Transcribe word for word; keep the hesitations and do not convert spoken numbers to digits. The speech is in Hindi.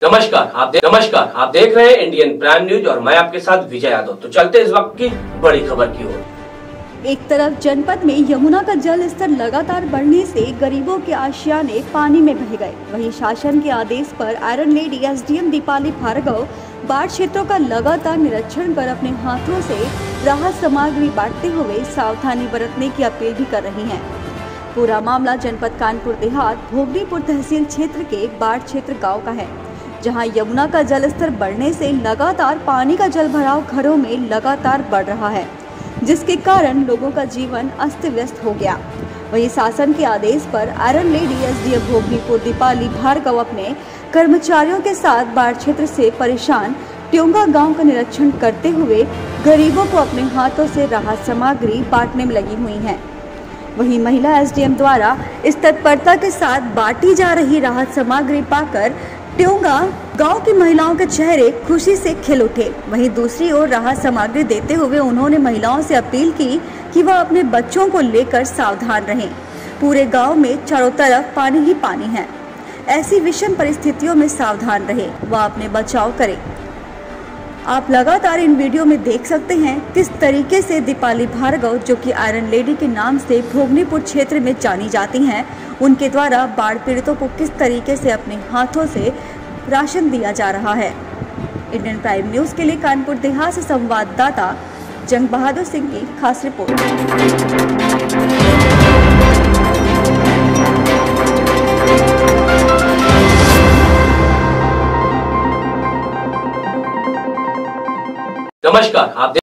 नमस्कार आप दे, नमस्कार आप देख रहे हैं इंडियन प्राइम न्यूज और मैं आपके साथ विजय यादव। तो चलते इस वक्त की बड़ी खबर की ओर। एक तरफ जनपद में यमुना का जल स्तर लगातार बढ़ने से गरीबों के आशियाने पानी में बह गए, वहीं शासन के आदेश पर iron lady SDM Deepali Bhargava बाढ़ क्षेत्रों का लगातार निरीक्षण कर अपने हाथों से राहत सामग्री बांटते हुए सावधानी बरतने की अपील भी कर रही हैं। पूरा मामला जनपद कानपुर देहात भोगनीपुर तहसील क्षेत्र के बाढ़ क्षेत्र गाँव का है, जहां यमुना का जलस्तर बढ़ने से लगातार पानी का जल भराव घरों में लगातार बढ़ रहा है, जिसके कारण लोगों का जीवन अस्त व्यस्त हो गया। वहीं शासन के आदेश पर iron lady SDM Bhognipur Deepali Bhargava अपने कर्मचारियों के साथ बाढ़ क्षेत्र से परेशान ट्योंगा गांव का निरीक्षण करते हुए गरीबों को अपने हाथों से राहत सामग्री बांटने में लगी हुई हैं। वहीं महिला एसडीएम द्वारा इस तत्परता के साथ बांटी जा रही राहत सामग्री पाकर ट्योंगा गांव की महिलाओं के चेहरे खुशी से खिल उठे। वहीं दूसरी ओर राहत सामग्री देते हुए उन्होंने महिलाओं से अपील की कि वह अपने बच्चों को लेकर सावधान रहें। पूरे गांव में चारों तरफ पानी ही पानी है, ऐसी विषम परिस्थितियों में सावधान रहें व अपने बचाव करें। आप लगातार इन वीडियो में देख सकते हैं किस तरीके से दीपाली भार्गव, जो कि आयरन लेडी के नाम से भोगनीपुर क्षेत्र में जानी जाती हैं, उनके द्वारा बाढ़ पीड़ितों को किस तरीके से अपने हाथों से राशन दिया जा रहा है। इंडियन प्राइम न्यूज के लिए कानपुर देहात से संवाददाता जंग बहादुर सिंह की खास रिपोर्ट। नमस्कार आप